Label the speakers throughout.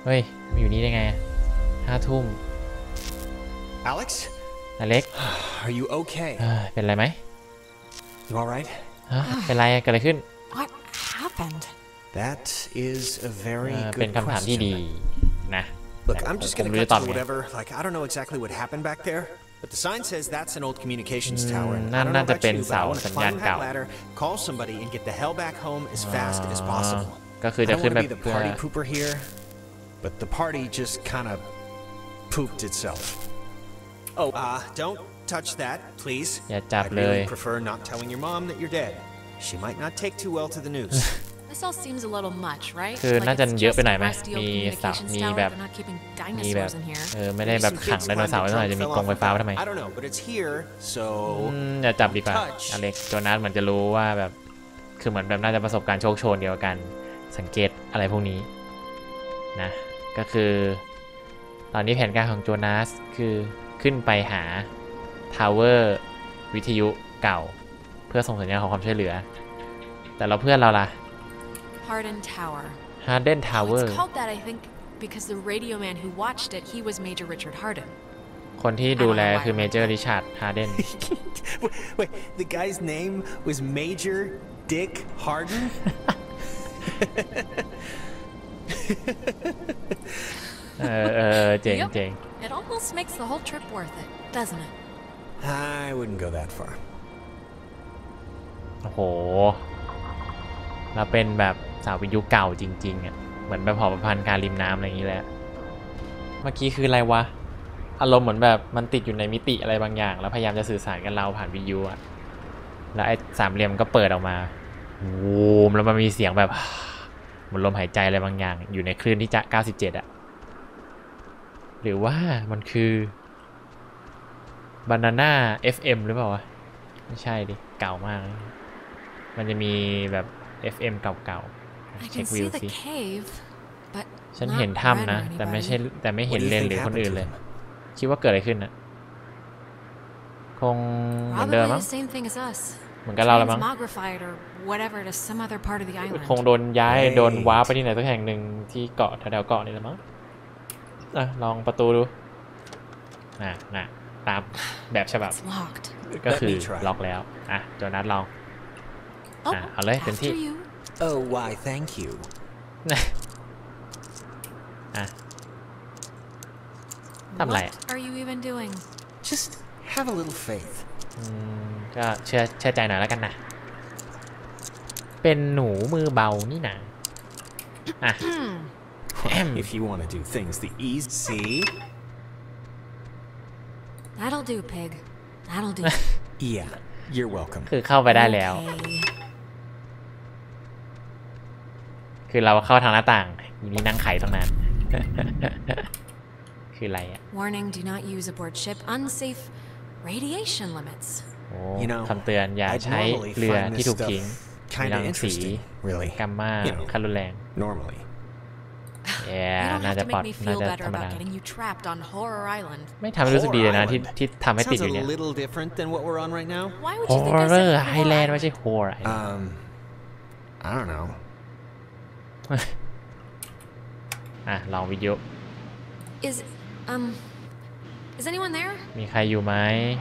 Speaker 1: เฮ้ยมาอยู่นี่ได้ไง5 ทุ่ม
Speaker 2: Alex
Speaker 1: อเล็ก
Speaker 2: are you okay
Speaker 1: เป็นไรไหม
Speaker 2: you all right
Speaker 1: เป็นไรเกิดอะไรขึ้น
Speaker 3: What happened?
Speaker 2: that is a very
Speaker 1: เป็น
Speaker 2: good
Speaker 1: คำถามที่ดี
Speaker 2: question
Speaker 1: นะ
Speaker 2: look I'm just gonna cut to whatever like I don't know exactly what happened back there but the sign says that's an old communications tower and I don't know about you but I want to climb that ladder call somebody and get the hell back home as fast as possible
Speaker 1: ก็คือจะขึ้นแบบ
Speaker 2: I don't want to be the party pooper here but the party just kind of pooped itself oh don't touch that please
Speaker 1: อย่าจับ
Speaker 2: I'd
Speaker 1: เลย
Speaker 2: really prefer not telling your mom that you're dead she might not take too well to the news
Speaker 3: This all seems a little much, right?
Speaker 1: คือน่าจะเยอะไปหน่อยไหมมีเสามีแบบไม่ได้แบบขังไดโนเสาร์ไว้หน่อยจะมีกรงไฟฟ้าไว้ทำไมอย่าจับดีกว่าอเล็กโจนัสเหมือนจะรู้ว่าแบบคือเหมือนแบบน่าจะประสบการณ์โชคโชนเดียวกันสังเกตอะไรพวกนี้นะก็คือตอนนี้แผนการของโจนัสคือขึ้นไปหาทาวเวอร์วิทยุเก่าเพื่อส่งสัญญาณขอความช่วยเหลือแต่เราเพื่อนเราล่ะ
Speaker 3: Hardin Tower.
Speaker 1: Hardin Tower.
Speaker 3: It's called that, I think, because the radio man who watched it, he was Major Richard Hardin.
Speaker 1: คนที่ดูแลคือ Major Richard Hardin.
Speaker 2: Wait, the guy's name was Major Dick Hardin?
Speaker 1: เจ๋ง
Speaker 3: It almost makes the whole trip worth it, doesn't it?
Speaker 2: I wouldn't go that far.
Speaker 1: โอ้โหแล้วเป็นแบบสาววิทยุเก่าจริงๆอ่ะเหมือนแบบหอประพันธ์การริมน้ำอะไรอย่างนี้แหละเมื่อกี้คืออะไรวะอารมณ์เหมือนแบบมันติดอยู่ในมิติอะไรบางอย่างแล้วพยายามจะสื่อสารกับเราผ่านวิทยุอ่ะแล้วไอ้สามเหลี่ยมก็เปิดออกมาโวูมแล้วมันมีเสียงแบบเหมือนลมหายใจอะไรบางอย่างอยู่ในคลื่นที่จะ97อ่ะหรือว่ามันคือ Banana FM หรือเปล่าวะไม่ใช่ดิเก่ามากมันจะมีแบบ FM เก่าๆเช็ควิวสิฉันเห็นถ้ำนะแต่ไม่เห็นเลนหรือคนอื่นเลยคิดว่าเกิดอะไรขึ้นนะคงเหมือนเดิมมั้งเหมือนกับเราละมั้งคงโดนย้ายโดนว้าไปที่ไหนสักแห่งหนึ่งที่เกาะแถวๆเกาะนี่ละมั้งลองประตูดูน่ะตามแบบฉบับก็คือล็อกแล้วโจนัสลองเอาเลยเต็มที่
Speaker 2: Oh why thank you
Speaker 1: ทำไร
Speaker 3: Are you even doing?
Speaker 2: Just have a little faith
Speaker 1: ก็เชื่อใจหน่อยแล้วกันนะเป็นหนูมือเบานี่นะ
Speaker 2: If you want to do things the easy
Speaker 3: That'll do pig That'll do
Speaker 2: Yeah you're welcome
Speaker 1: คือเข้าไปได้แล้วคือเราเข้าทางหน้าต่างอยู่นี่นั่งไขตรงนั้นคืออะไรอ่ะ
Speaker 3: Warning do not use aboard ship unsafe radiation limits
Speaker 1: คำเตือนอย่าใช้เรือที่ถูกทิ้งมีรังสีกัมมาขั้นรุนแรงน่าจะปลอดน่าจะธรรมดาไม่ทำให้รู้สึกดีเลยนะที่ทำให้ติดอยู่เนี่ย Horror Island ไม่ใช่ Horror
Speaker 2: I don't know
Speaker 1: ลองวิดีโอ
Speaker 3: Is anyone there
Speaker 1: มีใครอยู่ไหม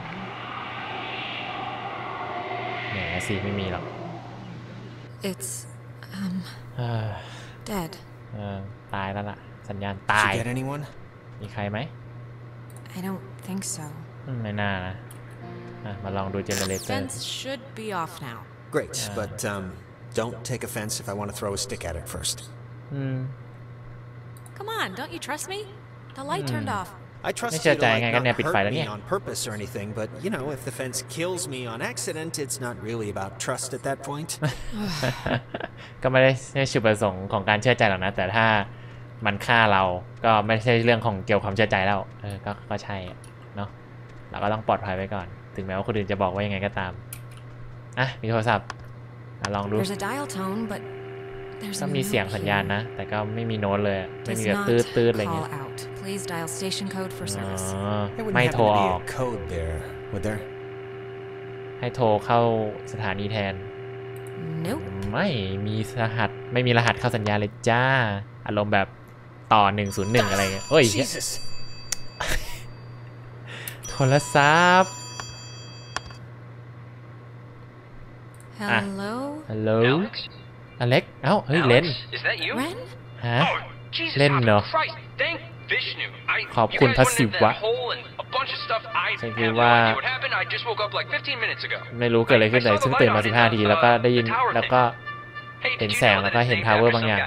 Speaker 1: แหมสิไม่มีหรอก
Speaker 3: It's dead
Speaker 1: ตายแล้วล่ะสัญญาณตายมีใครไหม
Speaker 3: I don't think so
Speaker 1: ไม่น่านะมาลองดูเจเนเรเตอร์
Speaker 3: Fence should be off now
Speaker 2: Great but don't take offense if I want to throw a stick at it first
Speaker 3: Come on don't you trust me The light turned off
Speaker 2: I trust you to like not hurt me on purpose or anything, but you know, if the fence kills me on accident, it's not really about trust at that point.
Speaker 1: ก็ไม่ได้จุดประสงค์ของการเชื่อใจหรอกนะแต่ถ้ามันฆ่าเราก็ไม่ใช่เรื่องของเกี่ยวกับความเชื่อใจแล้วก็ใช่เนาะเราก็ต้องปลอดภัยไว้ก่อนถึงแม้ว่าคนอื่นจะบอกว่ายังไงก็ตามมีโทรศัพท์ลองดูก็มีเสียงสัญญาณนะแต่ก็ไม่มีโน้ตเลยไม่มีแบบตืดๆอะไรเงี้ยไม่โทรออกให้โทรเข้าสถานีแทนไม่มีรหัสเข้าสัญญาณเลยจ้าอารมณ์แบบต่อ101อะไรเงี้ยโอ้ยโทรศัพท์
Speaker 3: Hello?
Speaker 1: Hello? Alex? เอ้าเฮ้ยเลน
Speaker 3: Ren?
Speaker 1: ฮะเล่นเนาะขอบคุณพัสสิวะฉันคิดว่าไม่รู้เกิดอะไรขึ้นเลยซึ่งตื่นมา15 นาทีแล้วก็ได้ยินแล้วก็เห็นแสงแล้วก็เห็นพาวเวอร์บางอย่าง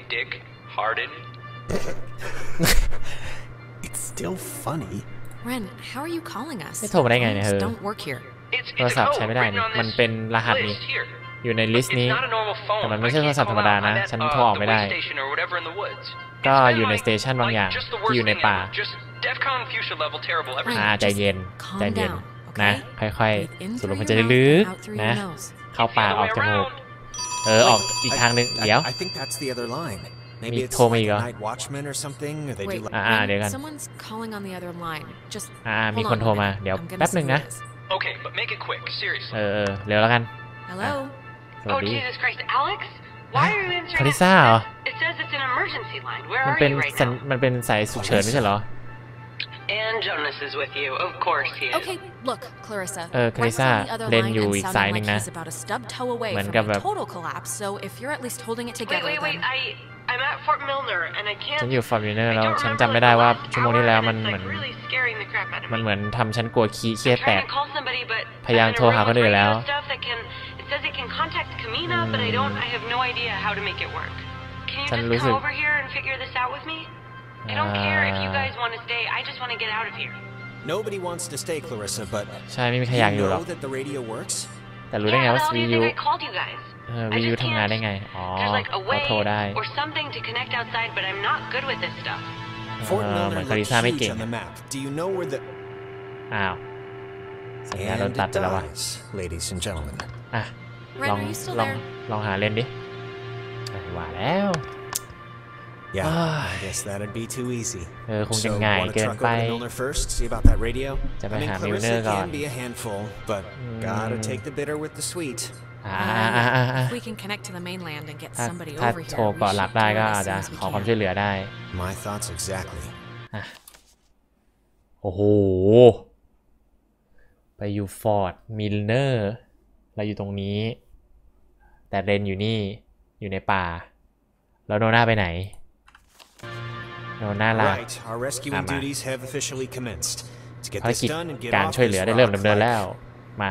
Speaker 2: It's still funny.
Speaker 3: Ren, how are you calling us?
Speaker 1: ไม่โทรมาได้ไงเนี่ยเธอ
Speaker 3: Don't work here.
Speaker 1: โทรศัพท์ใช้ไม่ได้นี่มันเป็นรหัสนี่อยู่ในลิสต์นี้แต่มันไม่ใช่โทรศัพท์ธรรมดานะฉันโทรออกไม่ได้ก็อยู่ในสเตชันบางอย่างที่อยู่ในป่าใจเย็นใจเย็นนะค่อยๆสูดลมหายใจลึกๆนะเข้าปากออกจมูกออกอีกทางนึงเดี๋ยวมีโทรมาอีกเหรอเดี๋ยวกันมีคนโทรมาเดี๋ยวแป๊บนึงนะเร็วแล้วกันสวัสดีคาริซ่าเหรอมันเป็นสายฉุกเฉินไม่ใช่เหรอ
Speaker 4: And Jonas is with you, of course he is.
Speaker 3: Okay, look, Clarissa.
Speaker 1: คาริซ่าเลนอยู่อีกสายนึงนะเหมือนกับแบบ
Speaker 3: total collapse. So if you're at least holding it together,
Speaker 4: wait. I'm at Fort Milner and I can't.
Speaker 1: ฉันอยู่ฟอร์ตมิลเนอร์แล้วฉันจำไม่ได้ว่าชั่วโมงที่แล้วมันเหมือนทำฉันกลัวขี้เครียดแตกพยายามโทรหาคนอื่นแล้วฉันรู้สึก
Speaker 4: I don't care if you guys want to stay. I just want to get out of here.
Speaker 2: Nobody wants to stay, Clarissa, but
Speaker 1: ใช่ไม่มีใครอยากอยู่หรอก
Speaker 2: that the radio works?
Speaker 1: แต่รู้ได้ไงว่าวิทยุวิทยุทำงานได้ไงอ๋อเขาโทรได้เหมือนคาริซ่าไม่เก่งอ้าวสัญญาณโดนตัดไปแล้ววะอ่ะลองหาเล่นดิว่าแล้ว
Speaker 2: Yeah, I guess that'd be too easy.
Speaker 1: คงจะง่ายเกินไปจะไปหามิลเนอร์ก่อน
Speaker 2: be a handful, but gotta take the bitter with the sweet.
Speaker 3: ถ้า
Speaker 1: โทรเกาะหลักได้ก็อาจจะขอความช่วยเหลือได้
Speaker 2: My thoughts exactly.
Speaker 1: โอ้โหไปอยู่ฟอร์ดมิลเนอร์เราอยู่ตรงนี้แต่เรนอยู่นี่อยู่ในป่าแล้วโนน่าไปไหนโนน่าล่ะภารกิจการช่วยเหลือได้เริ่มดำเนินแล้วมา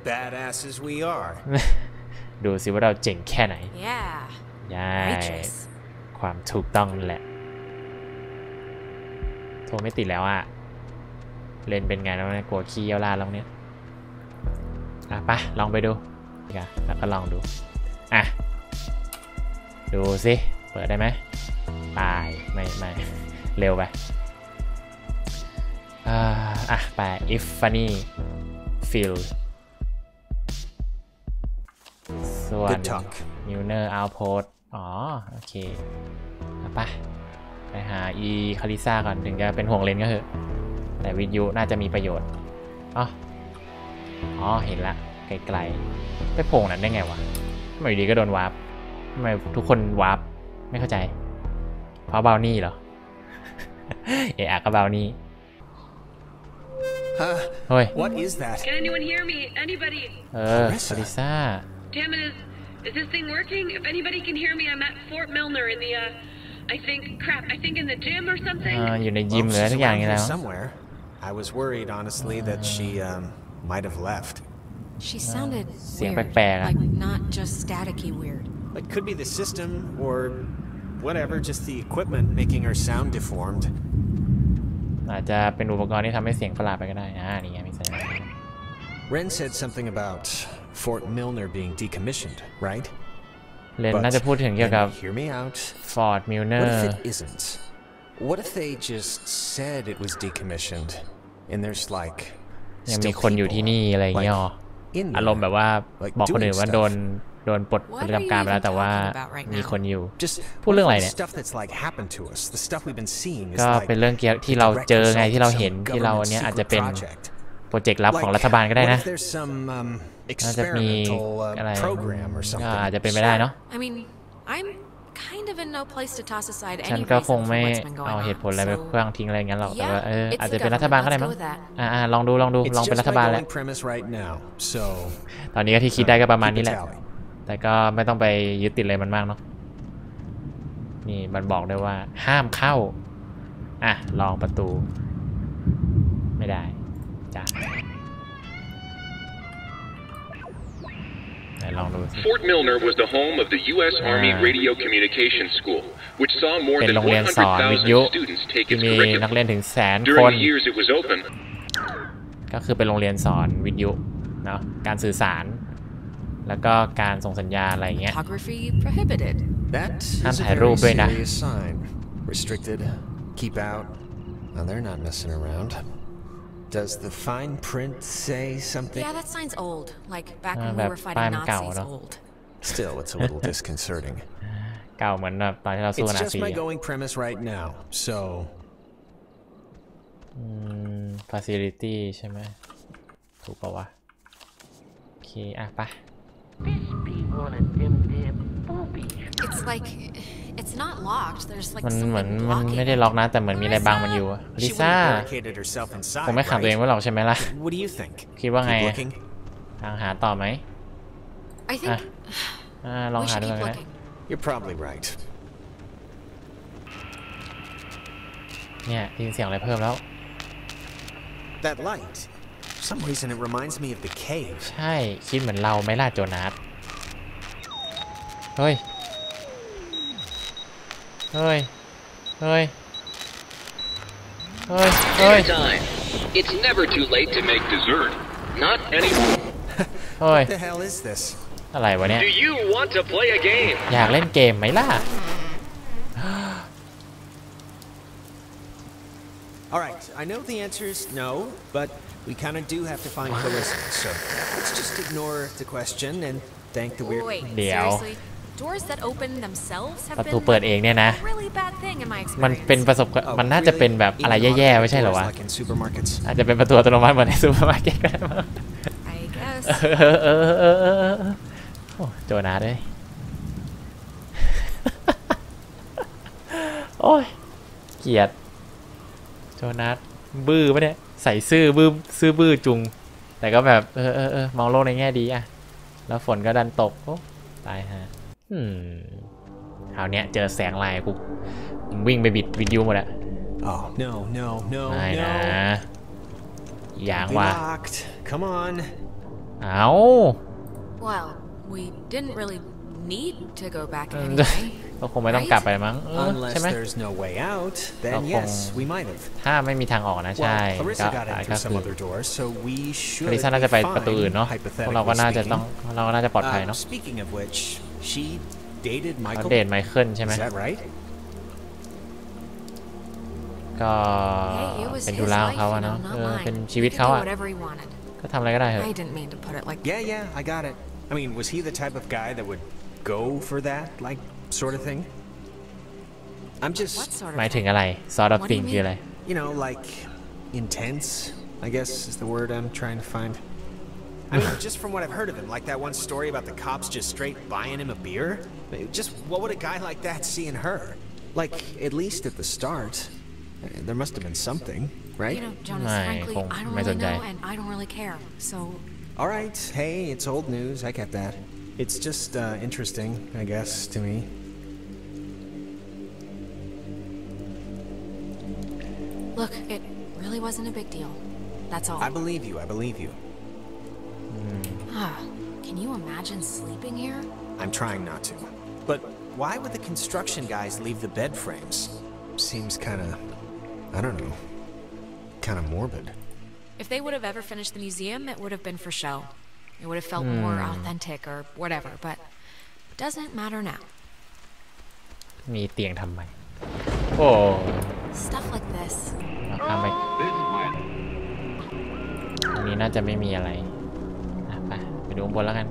Speaker 1: ดูสิว่าเราเจ๋งแค่ไหนใช่ความถูกต้องแหละโทรไม่ติดแล้วอ่ะเล่นเป็นไงแล้วเนี่ยกลัวขี้เยี่ยวราดแล้วเนี่ยไปลองไปดูแล้วก็ลองดูดูสิเปิดได้ไหมตายไม่เร็วไปไป if funny field ส่วน Milner outpost โอเคไปหาคาริซ่าก่อนถึงจะเป็นห่วงเลนก็เถอะแต่วิทยุน่าจะมีประโยชน์เห็นละไกลๆไปโผล่นั้นได้ไงวะทำไมดีก็โดนวาร์ปทำไมทุกคนวาร์ปไม่เข้าใจเพราะบาวนี่เหรอก็บาวนี่เฮ้ย
Speaker 2: What is that?
Speaker 4: Can anyone hear me? Anybody?
Speaker 1: คาริซ่า
Speaker 4: Damn it, is this thing working? If anybody can hear me, I'm at Fort Milner in the I think in the gym or something.
Speaker 1: อยู่ในยิมหรือทุกอย่างนี่แล้ว
Speaker 2: I was worried honestly that she might have left.
Speaker 3: She sounded
Speaker 1: เสียง
Speaker 3: weird,
Speaker 1: แปลกๆ
Speaker 3: like not just staticky weird.
Speaker 2: It could be the system or whatever, just the equipment making her sound deformed.
Speaker 1: อาจจะเป็นอุปกรณ์ที่ทำให้เสียงประหลาดไปก็ได้นี่ไงมีสัญญาณ
Speaker 2: Ren said something about Fort Milner being decommissioned, right?
Speaker 1: เลนน่าจะพูดถึงเกี่ยวกับ
Speaker 2: Hear me out.
Speaker 1: Fort Milner.
Speaker 2: What if it isn't? What if they just said it was decommissioned and there's like
Speaker 1: ยังมีคนอยู่ที่นี่อะไรอย่างเงี้ยอารมณ์แบบว่าบอกคนอื่นว่าโดนปลดประจำการไปแล้วแต่ว่ามีคนอยู่พูดเรื่องอะไรเนี่ยก็เป็นเรื่องเกี่ยวที่เราเจอไงที่เราเห็นที่เราเนี้ยอาจจะเป็นโปรเจกต์ลับของรัฐบาลก็ได้นะน่าจะมีอะไรก็อาจจะเป็นไปได้เนาะ
Speaker 3: kind of in no place to toss aside
Speaker 1: ฉัน
Speaker 3: any
Speaker 1: ก็
Speaker 3: reason
Speaker 1: คง
Speaker 3: for
Speaker 1: ไม่
Speaker 3: what's been
Speaker 1: เอา
Speaker 3: going
Speaker 1: เหตุผล
Speaker 3: on.
Speaker 1: อะไรไป
Speaker 3: So
Speaker 1: เครื่องทิ้งอะไรงั้นหรอกแต่ว่า
Speaker 3: yeah, it's
Speaker 1: อาจ
Speaker 3: the
Speaker 1: จะเป็นรัฐบาล
Speaker 3: government.
Speaker 1: ก็ได้
Speaker 3: Let's
Speaker 1: มั้
Speaker 3: go
Speaker 1: ง
Speaker 3: with that.
Speaker 1: ลองดูลอง
Speaker 2: It's
Speaker 1: เป็น
Speaker 2: just
Speaker 1: รัฐ
Speaker 2: my
Speaker 1: บาลแล้ว
Speaker 2: going premise right now. So
Speaker 1: ตอนนี้ก็ที่คิดได้ก็ประมาณ
Speaker 2: keep
Speaker 1: นี้
Speaker 2: a
Speaker 1: แหละ
Speaker 2: tally.
Speaker 1: แต่ก็ไม่ต้องไปยึดติดอะไรมันมากเนาะนี่มันบอกด้วยว่าห้ามเข้าลองประตูไม่ได้จ้ะลองดู
Speaker 5: Fort Milner was the home of the U.S. Army Radio Communications School, which saw more
Speaker 1: เป็น
Speaker 5: than
Speaker 1: โรงเรียนสอนวิทยุ
Speaker 5: 100,000 students take
Speaker 1: ที่
Speaker 5: its
Speaker 1: มีนัก
Speaker 5: curriculum.
Speaker 1: เรียนถึง100,000 คน
Speaker 5: During the years it was open,
Speaker 1: ก็คือเป็นโรงเรียนสอนวิทยุเนาะการสื่อสารแล้วก็การส่งสัญญาณอะไรอย่างเงี้ย
Speaker 3: Photography prohibited.
Speaker 2: That
Speaker 1: Ham
Speaker 2: is a
Speaker 1: ถ่าย
Speaker 2: very
Speaker 1: รูปด้วยนะ
Speaker 2: serious sign. Restricted. Keep out. Now they're not messing around. Does the fine print say something?
Speaker 3: Yeah, that sign's old. Like back when we
Speaker 1: แบบ
Speaker 3: were
Speaker 1: ป้าย
Speaker 3: fighting
Speaker 1: มันเก่า
Speaker 3: Nazis
Speaker 1: เนาะ
Speaker 3: old.
Speaker 2: Still, it's a little disconcerting.
Speaker 1: เก่าเหมือนแบบตอนที่เราสู้
Speaker 2: It's
Speaker 1: นา
Speaker 2: just
Speaker 1: ซี
Speaker 2: my going premise right now. So
Speaker 1: facility ใช่ไหมถูกปะวะโอเคไป
Speaker 3: It's like it's not locked. There's like
Speaker 1: มันเหมือน
Speaker 3: something
Speaker 1: มัน
Speaker 3: blocking
Speaker 1: ไม่ได้ล็อกนะแต่เหมือนมีอะไรบังมันอยู่ลิ
Speaker 2: she
Speaker 1: ซ่า
Speaker 2: wouldn't have barricaded herself
Speaker 1: ค
Speaker 2: inside,
Speaker 1: งไม่ขังตัวเอง
Speaker 2: right?
Speaker 1: ไว้หรอกใช่ไหมล่ะ
Speaker 2: What do you think?
Speaker 1: คิดว่าไง
Speaker 2: Keep looking?
Speaker 1: ทางหาต่อไหม
Speaker 3: I think
Speaker 1: ลอง
Speaker 3: we
Speaker 1: หา
Speaker 3: should
Speaker 1: ดู
Speaker 3: keep
Speaker 1: กันนะ
Speaker 3: looking.
Speaker 2: You're probably right.
Speaker 1: เนี่ยได้ยินเสียงอะไรเพิ่มแล้ว
Speaker 2: That light. For some reason it reminds me of the cave.
Speaker 1: ใช่คิดเหมือนเราไหมล่ะโจนาสเฮ้ยเฮ้ยเฮ้ยเฮ้ยเฮ้ย
Speaker 5: anytime. It's never too late to make dessert. Not anymore.
Speaker 1: เฮ้ย
Speaker 2: What the hell is this?
Speaker 1: อะไรวะเนี่ย
Speaker 5: Do you want to play a game?
Speaker 1: อยากเล่นเกมไหมล่ะ
Speaker 2: All right, I know the answer is no, but we kind of do have to find Clarissa. So let's just ignore the question and thank the weird.
Speaker 3: Wait,
Speaker 1: เดี๋ยว
Speaker 3: seriously? Doors that open themselves have
Speaker 1: ประตู
Speaker 3: been
Speaker 1: เปิดเองเนี่ยนะ
Speaker 3: a really bad thing in my
Speaker 1: มัน
Speaker 3: experience.
Speaker 1: เป็นประสบการณ์
Speaker 2: Oh,
Speaker 1: มันน่าจะเป็น
Speaker 2: really?
Speaker 1: แบบอะไรแย่ๆไม่ใช่เหรอวะ
Speaker 2: Like in supermarkets.
Speaker 1: อาจจะเป็นประตูอัตโนมัติเหมือนในซูเปอร์มาร์เก็ตก็ได้มั้ง
Speaker 3: I guess.
Speaker 1: โอ้โจนาสเลยโอ้ยเกลียดโจนาสบื้อปะเนี่ยใส่ซื่อบื้อจุงแต่ก็แบบมองโลกในแง่ดีอะแล้วฝนก็ดันตกโอ้ตายฮะคราวเนี้ยเจอแสงลายกูวิ่งไปบิดวิทยุหมดอะ
Speaker 2: Oh no no no
Speaker 1: ไม่นะ
Speaker 2: no!
Speaker 1: อย่าง
Speaker 2: Be
Speaker 1: ว่า
Speaker 2: locked. Come on.
Speaker 1: เอา
Speaker 3: Well, we didn't really need to go back anyway.
Speaker 1: ก็คงไม่ต้องกลับไปมั้งใช่
Speaker 2: Unless
Speaker 1: ไหม
Speaker 2: there's no way out, then
Speaker 1: Ako.
Speaker 2: yes, we might have.
Speaker 1: ถ้าไม่มีทางออกนะใช่
Speaker 2: Well,
Speaker 1: ก็
Speaker 2: Clarissa got in
Speaker 1: ก็
Speaker 2: through
Speaker 1: คื
Speaker 2: some
Speaker 1: อ
Speaker 2: other doors, so we
Speaker 1: ค
Speaker 2: should
Speaker 1: ริส
Speaker 2: be
Speaker 1: น่าจะไปประตูอื่น
Speaker 2: fine,
Speaker 1: เนาะพวก
Speaker 2: hypothetically
Speaker 1: เราก็น่าจะ
Speaker 2: speaking.
Speaker 1: เราก็น่าจะปลอดภัยเนาะ
Speaker 2: Speaking of which, she dated
Speaker 1: เขา
Speaker 2: Michael.
Speaker 1: เดทไมเคิลใช่ไหม
Speaker 2: Is that right?
Speaker 1: ก็
Speaker 3: Hey, it was
Speaker 1: เป็น
Speaker 3: his
Speaker 1: ธุระของ
Speaker 3: life,
Speaker 1: เขา
Speaker 3: you
Speaker 1: อะ
Speaker 3: know,
Speaker 1: เนาะ
Speaker 3: not
Speaker 1: เป็น
Speaker 3: mine.
Speaker 1: ชีวิต
Speaker 3: He
Speaker 1: เขา
Speaker 3: could do
Speaker 1: อะ
Speaker 3: whatever he wanted.
Speaker 1: ก็ทำอะไรก็ได้เหรอ
Speaker 3: I didn't mean to put it like
Speaker 2: Yeah, I got it. I mean, was he the type of guy that would go for that, like, sort of thing? I'm
Speaker 3: what
Speaker 2: just,
Speaker 3: sort
Speaker 1: หมาย
Speaker 3: of
Speaker 1: ถึง
Speaker 3: thing?
Speaker 1: อะไร sort of
Speaker 3: What do you
Speaker 1: thing คืออะไร
Speaker 2: you know, like, intense, I guess is the word I'm trying to find. I mean, just from what I've heard of him, like that one story about the cops just straight buying him a beer. Just what would a guy like that see in her? Like, at least at the start, there must have been something, right?
Speaker 3: You know, Jonas,
Speaker 1: Nah,
Speaker 3: frankly,
Speaker 1: kung
Speaker 3: I don't
Speaker 1: may
Speaker 3: really know,
Speaker 1: sundai.
Speaker 3: and I don't really care. So,
Speaker 2: All right, hey, it's old news. I get that. It's just interesting, I guess, to me.
Speaker 3: look, it really wasn't a big deal. That's all.
Speaker 2: I believe you. I believe you.
Speaker 3: Can you imagine sleeping here?
Speaker 2: I'm trying not to. But why would the construction guys leave the bed frames? Seems kind of, I don't know, kind of morbid.
Speaker 3: If they would have ever finished the museum, it would have been for show. It would have felt more authentic or whatever, but it doesn't matter now.
Speaker 1: มีเตียงทำไมโอ้
Speaker 3: Stuff like this.
Speaker 1: ข้ามไปตรงนี้น่าจะไม่มีอะไรไปดูข้างบนแล้วกัน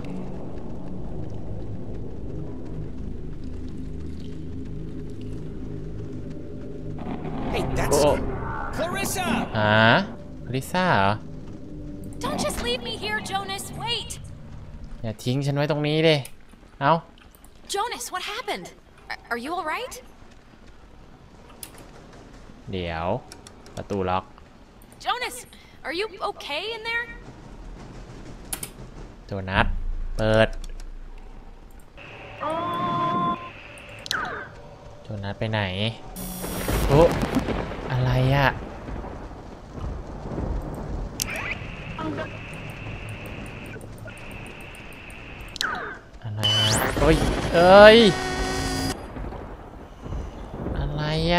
Speaker 2: Hey, that's
Speaker 1: Oh.
Speaker 2: Clarissa!
Speaker 1: ลิซ่าเหรอ
Speaker 3: Don't just leave me here, Jonas. Wait.
Speaker 1: อย่าทิ้งฉันไว้ตรงนี้ดิเอ้า
Speaker 3: Jonas, what happened? are you all right?
Speaker 1: เดี๋ยวประตูล็อก
Speaker 3: Jonas, are you okay in there?
Speaker 1: โจนัสเปิดโจนัสไปไหนโอ้อะไรอะอะไรอะเอ้ยอะไรอะ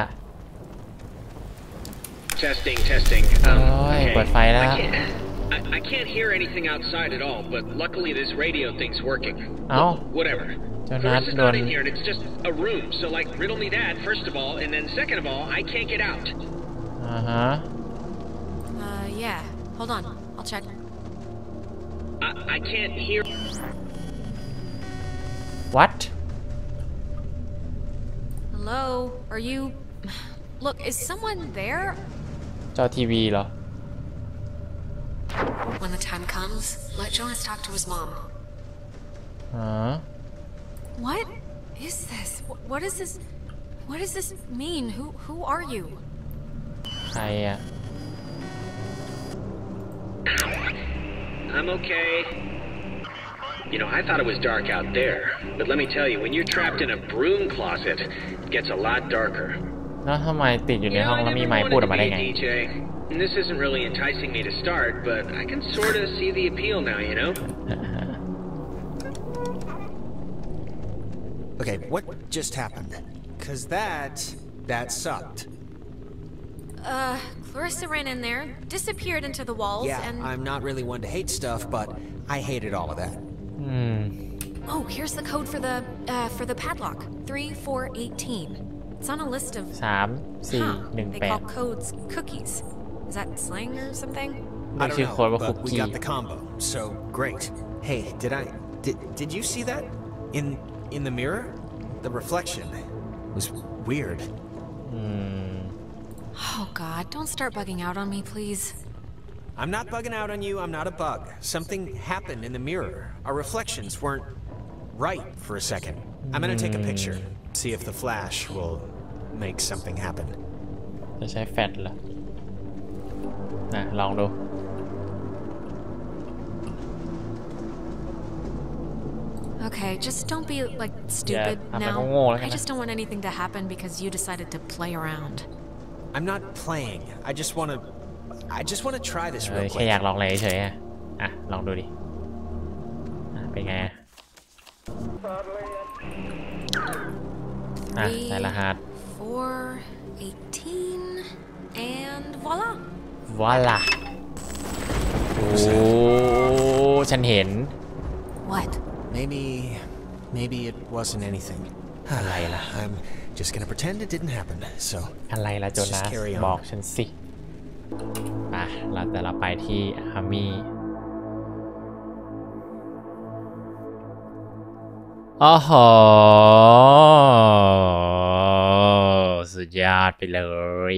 Speaker 6: Testing, testing.
Speaker 1: โอ้ยเปิดไฟแล้ว
Speaker 6: I can't hear anything outside at all, but luckily this radio thing's working.
Speaker 1: เอ้า
Speaker 6: Whatever.
Speaker 1: Jonas
Speaker 6: Clarissa's not in
Speaker 1: done-
Speaker 6: here, and it's just a room. So, like, riddle me that first of all, and then second of all, I can't get out.
Speaker 1: ฮะ
Speaker 3: Yeah. Hold on. I'll check.
Speaker 6: I can't hear.
Speaker 1: what
Speaker 3: Hello? Are you... Look, is someone there?
Speaker 1: จอทีวีเหรอ
Speaker 3: When the time comes, let Jonas talk to his mom.
Speaker 1: ฮะ
Speaker 3: What is this? What is this? What does this mean? Who are you?
Speaker 1: ใครอะ
Speaker 6: I'm okay. You know, I thought it was dark out there, but let me tell you, when you're trapped in a broom closet, it gets a lot darker.
Speaker 1: แล้วทำไมติดอยู่ใน
Speaker 6: You
Speaker 1: ห้
Speaker 6: know,
Speaker 1: อง
Speaker 6: I
Speaker 1: แล้วมี
Speaker 6: never
Speaker 1: ไม้พูดอ
Speaker 6: wanted
Speaker 1: อก
Speaker 6: to
Speaker 1: มาได้
Speaker 6: be
Speaker 1: ไง
Speaker 6: a DJ, and this isn't really enticing me to start, but I can sort of see the appeal now, you know?
Speaker 2: Okay, what just happened? Cause that sucked.
Speaker 3: Clarissa ran in there, disappeared into the walls,
Speaker 2: Yeah,
Speaker 3: and...
Speaker 2: I'm not really one to hate stuff, but I hated all of that.
Speaker 3: Oh, here's the code for the padlock. 3418. It's on a list of...
Speaker 1: 3 4 1
Speaker 3: They
Speaker 1: 8
Speaker 3: call codes cookies. Is that slang or something?
Speaker 2: I
Speaker 1: มัน
Speaker 2: don't
Speaker 1: ชื่อโค้ด
Speaker 2: know,
Speaker 1: ว่าคุ
Speaker 2: but
Speaker 1: ก
Speaker 2: we
Speaker 1: กี้
Speaker 2: got the combo, so great. Hey, did you see that? In the mirror? The reflection was weird.
Speaker 3: Oh God, don't start bugging out on me, please.
Speaker 2: I'm not bugging out on you, I'm not a bug. Something happened in the mirror. Our reflections weren't right for a second. I'm gonna take a picture, see if the flash will make something happen.
Speaker 1: จะใช้แฟลชเหรอนะลองดู
Speaker 3: Okay, just don't be like stupid
Speaker 1: Yeah,
Speaker 3: now.
Speaker 1: I'm like,
Speaker 3: I just don't want anything to happen because you decided to play around.
Speaker 2: I'm not playing. I just wanna try this
Speaker 1: แค่
Speaker 2: real
Speaker 1: อยาก
Speaker 2: quick.
Speaker 1: ลองอะไรเฉยๆอ่ะลองดูดิเป็นไงใส่รหัส
Speaker 3: 418 and voila.
Speaker 1: ว้าล่ะโอ้ฉันเห็น
Speaker 3: What?
Speaker 2: Maybe it wasn't anything.
Speaker 1: อะไรล่ะ
Speaker 2: I'm just gonna pretend it didn't happen. So
Speaker 1: อะไรล่ะโจ
Speaker 2: let's
Speaker 1: นา
Speaker 2: just
Speaker 1: ส
Speaker 2: carry on.
Speaker 1: บอกฉันสิเราไปที่อาร์มี่อ๋อโหสุดยอดไปเลย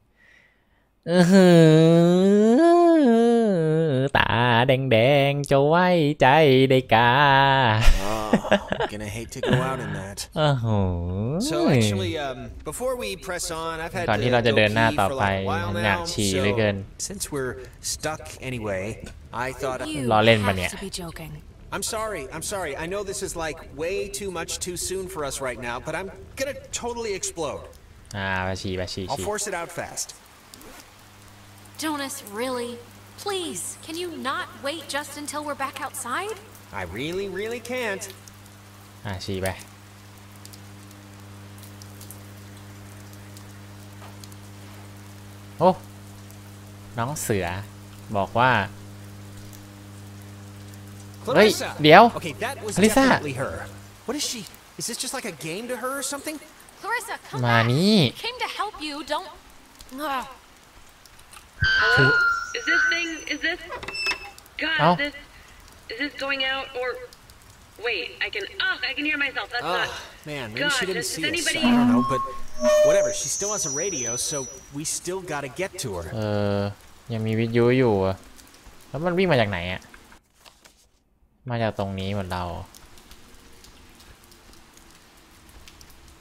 Speaker 1: ตาแดงๆจะไว้ใจได้กา
Speaker 2: Oh, gonna hate to go out in that.
Speaker 1: โอ้โห
Speaker 2: So actually, before we press on, I've had
Speaker 1: ก่อน
Speaker 2: to
Speaker 1: ที่เราจะ
Speaker 2: go
Speaker 1: เดินหน้า
Speaker 2: pee
Speaker 1: ต่อ
Speaker 2: for
Speaker 1: ไป
Speaker 2: like a while
Speaker 1: อยาก
Speaker 2: now.
Speaker 1: ฉี่เหลือเกิน
Speaker 2: So since we're stuck anyway, I thought
Speaker 3: You
Speaker 1: ล้อเล่นปะ
Speaker 3: have
Speaker 1: เนี่ย
Speaker 3: to be joking.
Speaker 2: I'm sorry. I know this is like way too much too soon for us right now, but I'm gonna totally explode.
Speaker 1: ไปฉี่
Speaker 2: I'll force it out fast.
Speaker 3: Jonas, really? Please, can you not wait just until we're back outside?
Speaker 2: I really can't.
Speaker 1: ฉี่ไปโอ้น้องเสือบอกว่า
Speaker 2: Clarissa.
Speaker 1: เดี๋ยว
Speaker 2: Okay, that was
Speaker 1: Clarissa.
Speaker 2: definitely her. What is she? Is this just like a game to her or something?
Speaker 3: Clarissa, come
Speaker 1: มา
Speaker 3: back.
Speaker 1: นี่
Speaker 3: I came to help you. Don't. Ugh.
Speaker 4: Hello? Is this... God,
Speaker 1: Oh.
Speaker 4: is this going out or... Wait, I can hear myself. That's not...
Speaker 2: Man, maybe
Speaker 4: God,
Speaker 2: she didn't
Speaker 4: does
Speaker 2: see us.
Speaker 4: anybody...
Speaker 2: I don't know, but whatever. She still has a radio, so we still gotta get to her.
Speaker 1: ยังมีวิทยุอยู่อะแล้วมันวิ่งมาจากไหนอะมาจากตรงนี้เหมือนเรา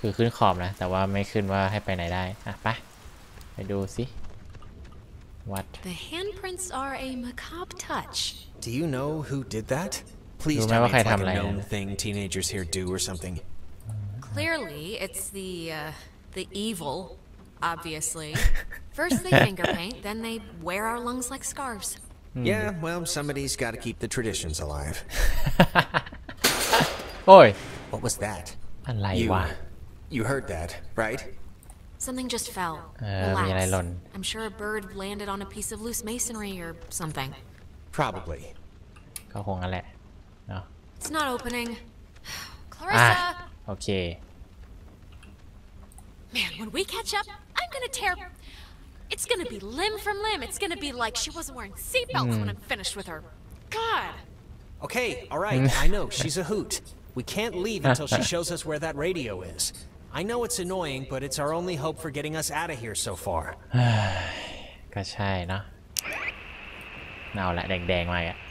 Speaker 1: คือขึ้นขอบนะแต่ว่าไม่ขึ้นว่าให้ไปไหนได้อ่ะไปดูสิวัด
Speaker 3: The handprints are a macabre touch.
Speaker 2: Do you know who did that? Please tell me it's like a known thing teenagers here do or something.
Speaker 3: Clearly, it's the evil, obviously. First they finger paint, then they wear our lungs like scarves.
Speaker 2: Yeah, well, somebody's got to keep the traditions alive.
Speaker 1: โอ้ย
Speaker 2: What was that?
Speaker 1: อะไรวะ
Speaker 2: You heard that, right?
Speaker 3: Something just fell.
Speaker 1: มีอะไรหล่น
Speaker 3: I'm sure a bird landed on a piece of loose masonry or something.
Speaker 2: Probably.
Speaker 1: ก็คงนั่นแหละเนาะ
Speaker 3: It's not opening. Clarissa!
Speaker 1: โอเค
Speaker 3: Man, when we catch up, I'm gonna tear... It's gonna be limb from limb. It's gonna be like she wasn't wearing seatbelts when I'm finished with her. God.
Speaker 2: Okay, all right, I know, she's a hoot. We can't leave until she shows us where that radio is. I know it's annoying, but it's our only hope for getting us out of here so far.
Speaker 1: ก็ใช่เนาะเอาละแดงๆมาอ่ะ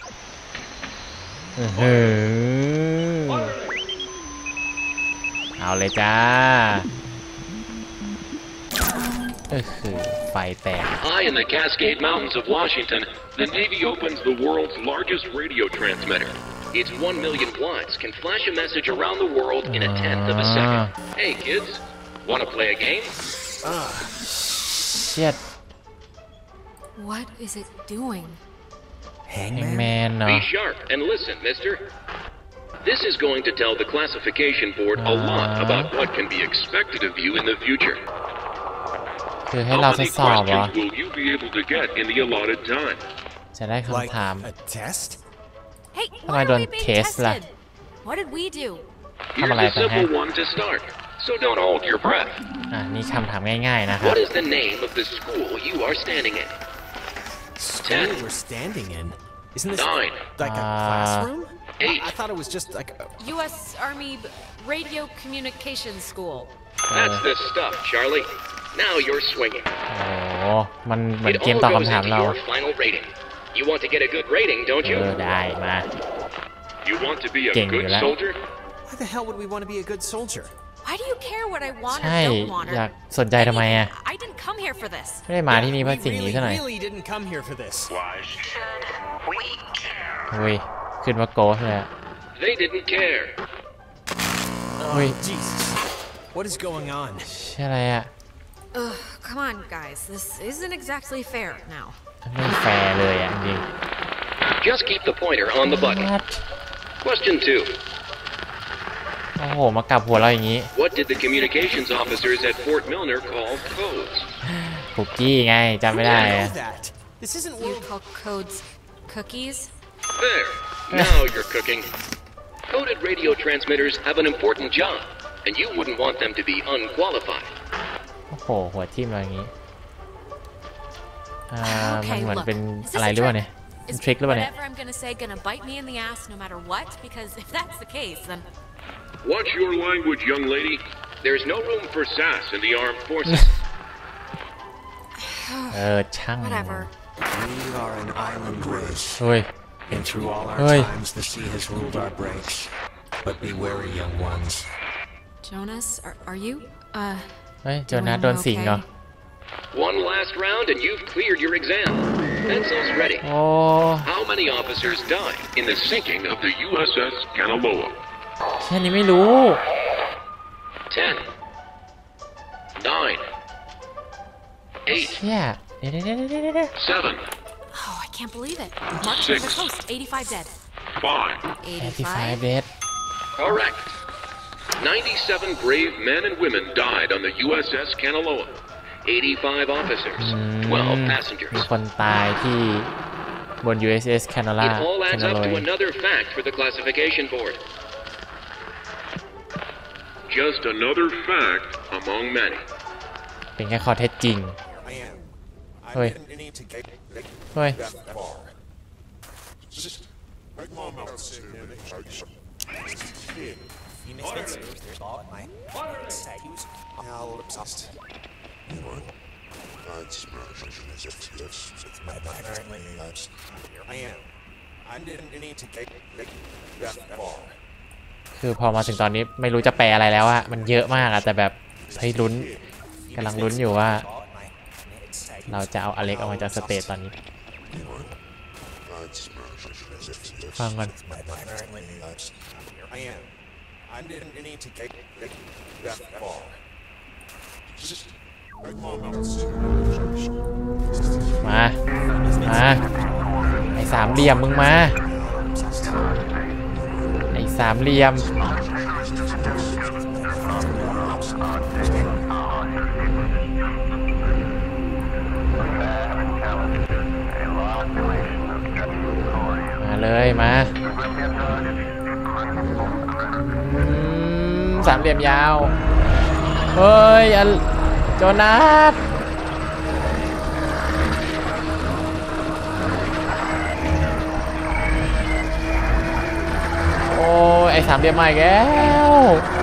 Speaker 1: เอาเลยจ้าไฟแตก
Speaker 5: High in the Cascade Mountains of Washington, the Navy opens the world's largest radio transmitter. Its 1 million watts can flash a message around the world in a tenth of a second. Hey kids, wanna play a game?
Speaker 1: Shit.
Speaker 3: What is it doing?
Speaker 1: Hangman.
Speaker 5: Be sharp and listen, mister. This is going to tell the classification board a lot about what can be expected of you in the future.
Speaker 1: คือให้เราทดสอบเหรอ
Speaker 5: will you be able to get in the allotted time?
Speaker 1: จะได้คำถาม
Speaker 2: A test?
Speaker 3: Hey,
Speaker 1: Am I
Speaker 3: why are
Speaker 1: doing
Speaker 3: we being
Speaker 1: test lah?
Speaker 3: tested? What did we do?
Speaker 5: Here's the simple one to start, so don't hold your breath.
Speaker 1: นี่คำถามง่ายๆนะครับ
Speaker 5: What is the name of the school you are standing in?
Speaker 2: School we're standing in? Isn't this
Speaker 5: 9.
Speaker 2: like a classroom?
Speaker 5: 8.
Speaker 2: I thought it was just like a...
Speaker 3: U.S. Army Radio Communications School.
Speaker 5: That's the stuff, Charlie. Now you're swinging.
Speaker 1: โอ้มันเหมือนเกมตอบคำถามเรา
Speaker 5: Your final rating. You want to get a good rating, don't you?
Speaker 1: ได้มา
Speaker 5: You want to be a
Speaker 1: เก่งอยู่
Speaker 5: good
Speaker 1: แล้ว
Speaker 5: soldier?
Speaker 2: Why the hell would we want to be a good soldier?
Speaker 3: Why do you care what I want
Speaker 1: ใช่
Speaker 3: or don't want
Speaker 1: อยาก
Speaker 3: or
Speaker 1: สนใจทำไมอ่ะ
Speaker 3: I didn't come here for this.
Speaker 1: ไม่ได้มาที่นี่เพราะสิ่งนี้ซะหน่อย
Speaker 2: We really didn't come here for this.
Speaker 5: Why?
Speaker 1: เฮ้ยขึ้นว่าโกสเลยอ่ะ
Speaker 5: They didn't care.
Speaker 1: เฮ้ย
Speaker 2: Jesus. What is going on?
Speaker 1: ใช่อะไรอ่ะ
Speaker 3: Ugh, come on, guys. This isn't exactly fair now.
Speaker 1: ไม่แฟร์เลยอ่ะจริง
Speaker 5: Just keep the pointer on the button. Question 2.
Speaker 1: โอ้โหมากลับหัวเราอย่างนี้
Speaker 5: What did the communications officers at Fort Milner call codes?
Speaker 1: คุกกี้ไงจำไม่ได้
Speaker 2: I
Speaker 1: อะ
Speaker 2: know that. This isn't
Speaker 3: You
Speaker 2: world...
Speaker 3: call codes cookies?
Speaker 5: There. Now you're cooking. Coded radio transmitters have an important job, and you wouldn't want them to be unqualified.
Speaker 1: โอ้โหหัวทิ่มเราอย่างนี้มัน
Speaker 3: Okay,
Speaker 1: เหมือน
Speaker 3: look.
Speaker 1: เป็น
Speaker 3: Is
Speaker 1: อะไร
Speaker 3: this
Speaker 1: หรือเป
Speaker 3: a
Speaker 1: ล่า
Speaker 3: trick?
Speaker 1: เนี่ยเป็น
Speaker 3: Is
Speaker 1: ทริคหรือเปล่าเนี่ย
Speaker 3: whatever I'm gonna say gonna bite me in the ass no matter what? Because if that's the case, then
Speaker 5: Watch your language, young lady. There's no room for sass in the armed forces.
Speaker 1: ช่าง
Speaker 3: whatever.
Speaker 7: We are an island race,
Speaker 1: เฮ้ย
Speaker 7: and through all our
Speaker 1: Hey.
Speaker 7: times the sea has ruled our breaks. But be wary, young ones.
Speaker 3: Jonas, are you
Speaker 1: เฮ้ยโจนัสโดนสิงเหรอ
Speaker 5: One last round and you've cleared your exam. Pencils ready.
Speaker 1: โอ้
Speaker 5: How many officers died in the sinking of the USS Kanaloa?
Speaker 1: แค่นี้ไม่รู้
Speaker 5: 10. 9. 8.
Speaker 1: เชี่ยเดี๋ยว
Speaker 5: 7.
Speaker 3: Oh, I can't believe it. March to the coast, 85 dead.
Speaker 5: 5.
Speaker 1: 85 เดด
Speaker 5: Correct. 97 brave men and women died on the USS Kanaloa. 85 officers, 12
Speaker 1: มี
Speaker 5: passengers.
Speaker 1: คนตายที่บน USS Canola
Speaker 5: It all adds up to
Speaker 1: Canaloy
Speaker 5: another fact for the classification board. Just another fact among many.
Speaker 1: เป็นแค่ข้อเท็จจริง
Speaker 2: Man, I
Speaker 1: Oi.
Speaker 2: didn't need to get
Speaker 1: เฮ้ย
Speaker 2: that far. Phoenix gets there's all my tattoos. Now obsessed. I am. I didn't need to get that far.
Speaker 1: คือพอมาถึงตอนนี้ไม่รู้จะแปลอะไรแล้วอะมันเยอะมากอะแต่แบบเฮ้ยลุ้นกำลังลุ้นอยู่ว่าเราจะเอาอเล็กออกมาจากสเตจตอนนี้ฟังก่อน มาไอ้สามเหลี่ยมมึงมาไอ้สามเหลี่ยมมาเลยมาสามเหลี่ยมยาวเฮ้ยโจนาสโอ้ยไอ้สามเหลี่ยมมาอีกแล้ว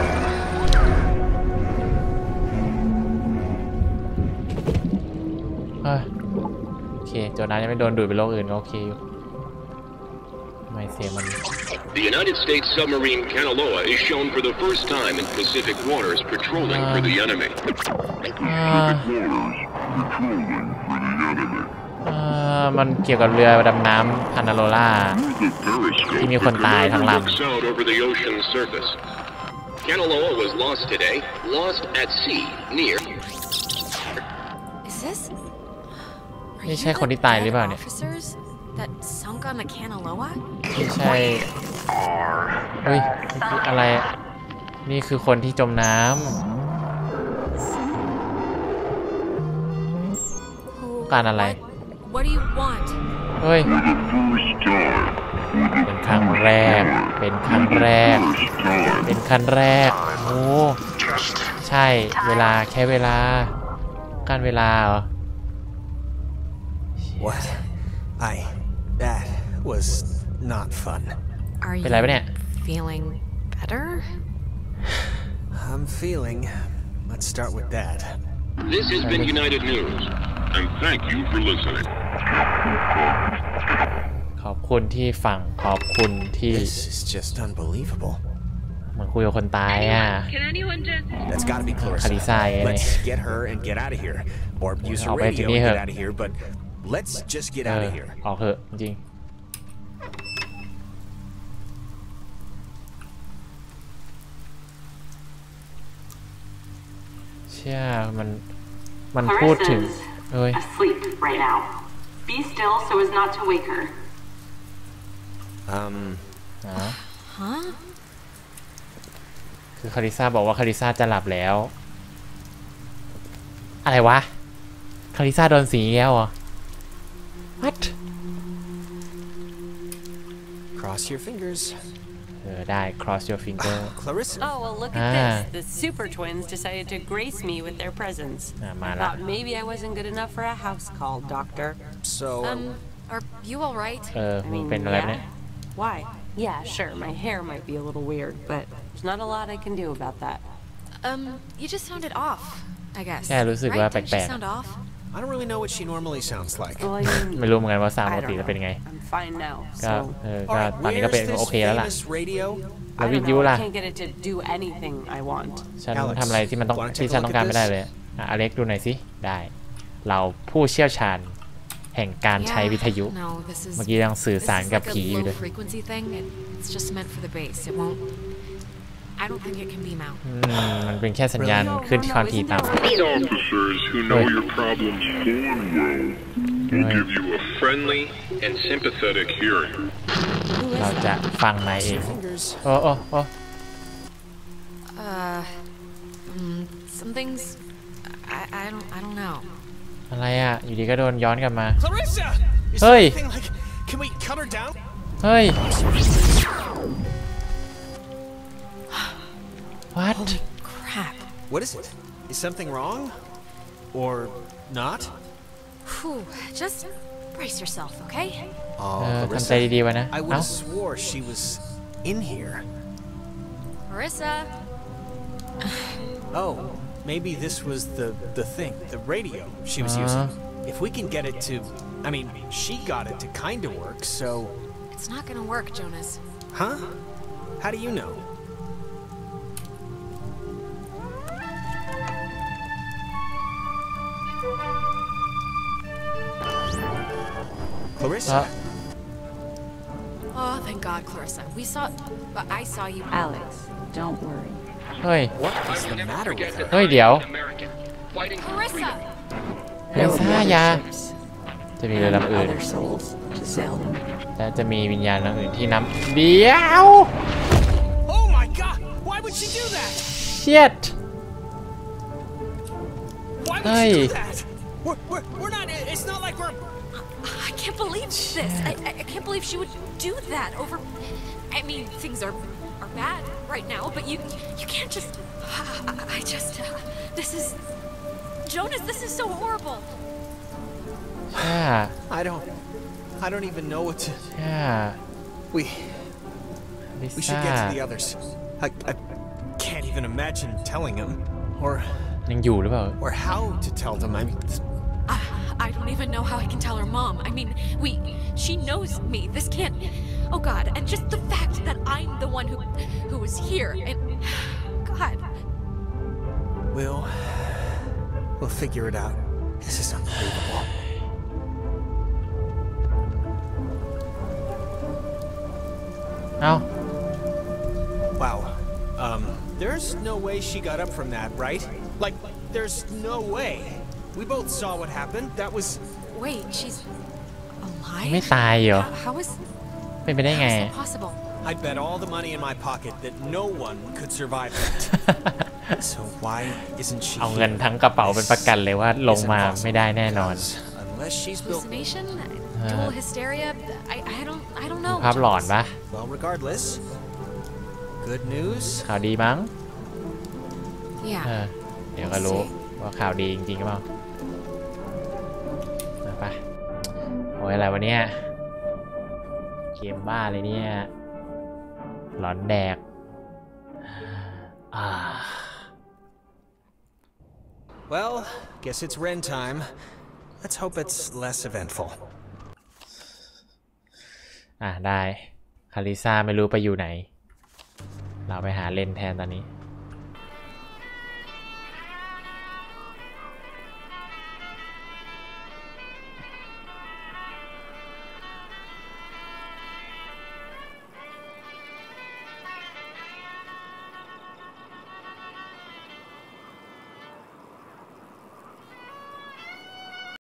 Speaker 1: โอเคโจนาสยังไม่โดนดูดไปโลกอื่นก็โอเคอยู่ไม่เสียมัน
Speaker 5: The United States submarine Kanaloa is shown for the first time in Pacific waters patrolling for the enemy.
Speaker 1: มันเกี่ยวกับเรือดำน้ำพานาโลล่าที่มีคนตายทั้งลำ
Speaker 5: Kanaloa was lost today, lost at sea near.
Speaker 3: Is this?
Speaker 1: นี่ใช่คนที่ตายหรือเปล่าเนี่ย
Speaker 3: That sunk on the Kanaloa?
Speaker 1: ไม่ใช่เฮ้ยอะไรนี่คือคนที่จมน้ำการอะไร
Speaker 3: What do you want?
Speaker 1: เฮ้ยเป็นครั้งแรกโอ้ใช่เวลาแค่เวลาการเวลาเหรอ
Speaker 2: What? That was not fun.
Speaker 3: Are you feeling better?
Speaker 2: I'm feeling. Let's start with that.
Speaker 5: This has been United News, and thank you for listening.
Speaker 1: ขอบคุณที่ฟังขอบคุณที่
Speaker 2: This is just unbelievable.
Speaker 1: เหมือนคุยกับคนตายอ่ะ
Speaker 4: Can anyone just...
Speaker 2: That's got to be Clarissa.
Speaker 1: คาริซ่าไง
Speaker 2: Let's get her and get out of here, or use her radio and get out of here. But let's just get out of here.
Speaker 1: ออกเถอะจริงเชื่อมันพูดถึงเอ้ย
Speaker 8: asleep right now. Be still so as not to wake her.
Speaker 1: คือคาริซ่าบอกว่าคาริซ่าจะหลับแล้วอะไรวะคาริซ่าโดนสีแล้วเหรอ What
Speaker 2: Cross your fingers.
Speaker 1: ได้ cross your finger
Speaker 2: Clarissa.
Speaker 8: Oh, well, look at this. The super twins decided to grace me with their presence. I thought maybe I wasn't good enough for a house call, Doctor.
Speaker 2: So,
Speaker 3: are you all right?
Speaker 1: เป็นอะไรเนี่ย
Speaker 8: Why? Yeah, sure, my hair might be a little weird, but there's not a lot I can do about that.
Speaker 3: You just sounded off, I guess.
Speaker 1: แค่รู้สึกว่าแปล
Speaker 3: Didn't
Speaker 1: ก
Speaker 3: you sound off?
Speaker 2: I don't really know what she normally sounds like.
Speaker 8: Well, I mean,
Speaker 1: ๆไม่รู้เหมือนกันว่าซาวปก
Speaker 8: I
Speaker 1: ติ
Speaker 8: don't
Speaker 1: จะเป็นยังไง
Speaker 8: know. I'm fine now,
Speaker 1: ก็
Speaker 8: so...
Speaker 1: ก็ตอนนี้ก็เป็น
Speaker 2: Where's
Speaker 1: โอ
Speaker 2: this
Speaker 1: เคแล้วล่ะ
Speaker 2: famous radio?
Speaker 1: แล้ว
Speaker 8: I
Speaker 1: วิ
Speaker 8: don't
Speaker 1: ทยุ
Speaker 8: know.
Speaker 1: ล่ะ
Speaker 8: I can't get it to do anything I want.
Speaker 1: ฉันทำอะไรที่มันต้องที่ฉันต้องการไม่ได้เลยอเล็กดูหน่อยสิได้เราผู้เชี่ยวชาญแห่งการใช้วิทยุ
Speaker 3: No, this is
Speaker 1: เมื่อกี้ยังสื่อสารกับผีอยู่เลย
Speaker 3: low frequency thing. It's just meant for the base. It won't. I don't think it can beam out.
Speaker 1: มันเป็นแค่สัญญาณขึ้นที่ความถี่ต่ำ
Speaker 5: Officers who know your problems full and well will give you a friendly and sympathetic hearing.
Speaker 1: เราจะฟังนายเอง
Speaker 2: Fingers.
Speaker 1: โอ้
Speaker 3: Some things. I don't know.
Speaker 1: อะไรอ่ะอยู่ดีก็โดนย้อนกลับมา
Speaker 2: Clarissa! Is
Speaker 1: Hey.
Speaker 2: there anything like? Can we cut her down?
Speaker 1: เฮ้ย What
Speaker 3: Holy crap.
Speaker 2: What is it? Is something wrong? Or not?
Speaker 3: Whew. Just brace yourself, okay?
Speaker 1: ทำใจดีๆไว้นะ
Speaker 2: I would
Speaker 1: เอ้า
Speaker 2: have swore she was in here.
Speaker 3: Marissa.
Speaker 2: Oh, maybe this was the thing, the radio she was using. If we can get it to, I mean, she got it to kind of work, so...
Speaker 3: It's not gonna work, Jonas.
Speaker 2: Huh? How do you know? Clarissa.
Speaker 3: Oh, thank God, Clarissa. I saw you.
Speaker 8: Alex, don't worry.
Speaker 1: เฮ้ย
Speaker 2: What is the matter with her?
Speaker 1: เฮ้ยเดี๋ยว
Speaker 3: Clarissa!
Speaker 1: เฮลซ่ายาจะมีเรือลำอื่น
Speaker 8: Other souls to sail them.
Speaker 1: และจะมีวิญญาณลำอื่นที่นำเดี๋ยว
Speaker 2: Oh my God! Why would she do that?
Speaker 1: เชียด
Speaker 2: Why would
Speaker 1: Hey.
Speaker 2: she do that? We're not. It's not like we're.
Speaker 3: I can't believe this. I can't believe she would do that over. I mean, things are bad right now, but you can't just. I just. This is. Jonas, this is so horrible.
Speaker 1: ช่า
Speaker 2: I don't even know what to.
Speaker 1: ช่า
Speaker 2: We
Speaker 1: ลิ
Speaker 2: should
Speaker 1: ซ่า
Speaker 2: get to the others. I can't even imagine telling them, or
Speaker 1: ยังอยู่หรือเปล่า
Speaker 2: how to tell them. I mean,
Speaker 3: I don't even know how I can tell her mom. I mean, she knows me. This can't. Oh God! And just the fact that I'm the one who was here. And God.
Speaker 2: We'll figure it out. This is unbelievable.
Speaker 1: Oh.
Speaker 2: Wow. There's no way she got up from that, right? Like, there's no way. We both saw what happened. That was.
Speaker 3: Wait, she's alive?
Speaker 1: ไม่ตายเหรอ
Speaker 3: How is
Speaker 1: เป็นไปได้ไง
Speaker 3: that possible?
Speaker 2: I'd bet all the money in my pocket that no one could survive that. So why isn't she
Speaker 1: เอาเงินทั้งกระเป๋าเป็นประกันเลยว่าลงมาไม่ได้แน่นอน
Speaker 2: Unless she's built.
Speaker 3: Hallucination? Dual hysteria? I don't know.
Speaker 1: ภาพหลอนปะ
Speaker 2: Well, regardless. Good news.
Speaker 1: ข่าวดีมั้ง
Speaker 3: Yeah.
Speaker 1: เดี๋ยวก็รู้ว่าข่าวดีจริงๆหรือเปล่าไปโอ้ยอะไรวะเนี่ยเกมบ้าเลยเนี่ยหลอนแดก
Speaker 2: Well, guess it's Ren time. Let's hope it's less eventful.
Speaker 1: ได้คาริซ่าไม่รู้ไปอยู่ไหนเราไปหาเลนแทนตอนนี้